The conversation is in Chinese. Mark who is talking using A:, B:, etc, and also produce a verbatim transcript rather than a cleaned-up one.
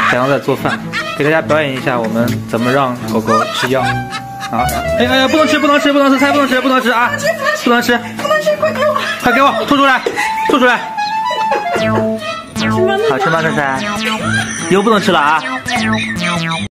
A: 小杨在做饭，给大家表演一下我们怎么让狗狗吃药。啊！哎哎呀，不能吃，不能吃，不能吃，菜不能吃，不能吃啊！不能吃，
B: 不能吃，快给我！
A: 快给我吐出来，吐出来！好吃吗，帅帅？以后不能吃了啊！